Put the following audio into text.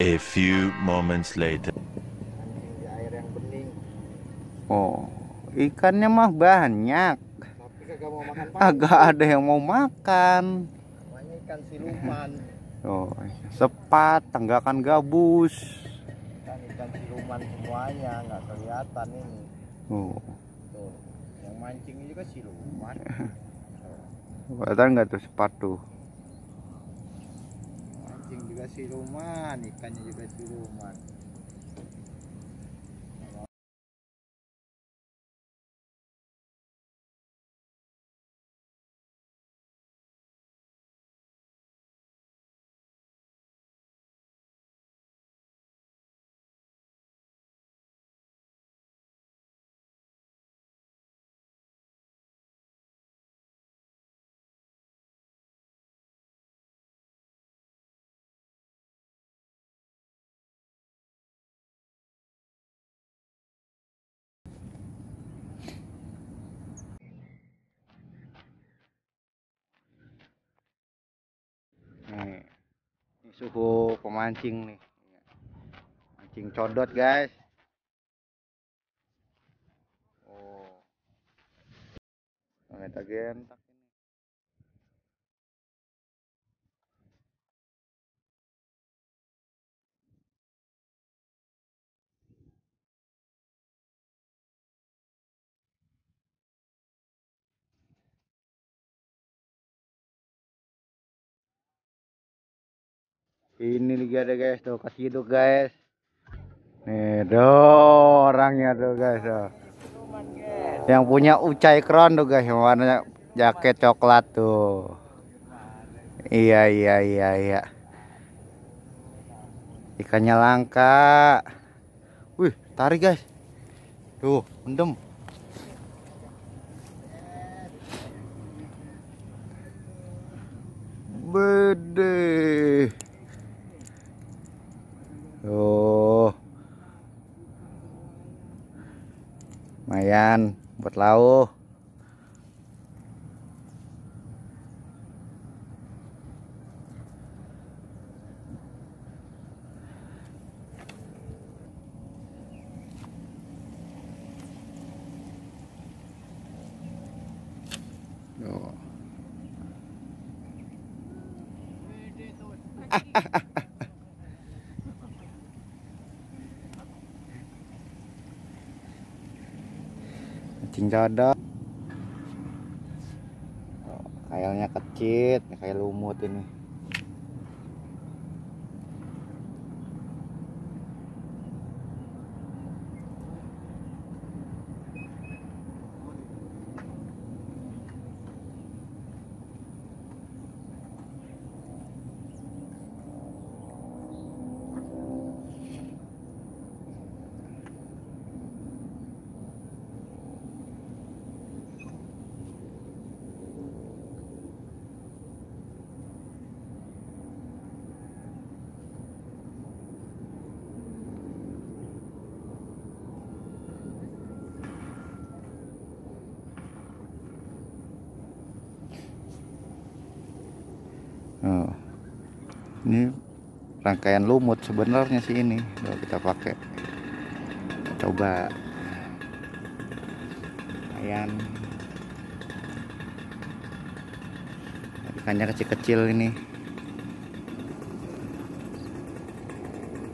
A few moments later. Di air yang bening. Oh, ikannya mah banyak. Tapi kagak mau makan Agak ada yang mau makan. namanya ikan siluman. Oh, sepat, tanggakan gabus. Kan ikan siluman semuanya, nggak kelihatan ini. Oh, Tuh, yang mancing juga siluman. kelihatan nggak tuh sepatu? Mancing juga siluman, ikannya juga siluman. Nih, ini suhu pemancing nih. Mancing codot, guys. Oh, gentak ini. Ini lagi ada guys, tuh keciduk guys. Nih, tuh orangnya tuh guys. Tuh. Yang punya Ucai Crown tuh guys, yang warnanya jaket coklat tuh. Iya. Ikannya langka. Wih, tarik guys. Tuh, mendem. Bede. Tuh. Lumayan buat lauk. Tuh. Mancing codot. Kailnya kecil, kayak lumut ini. Oh, ini rangkaian lumut sebenarnya sih ini. Kalau kita pakai, coba. Lumayan. Ikannya kecil-kecil ini.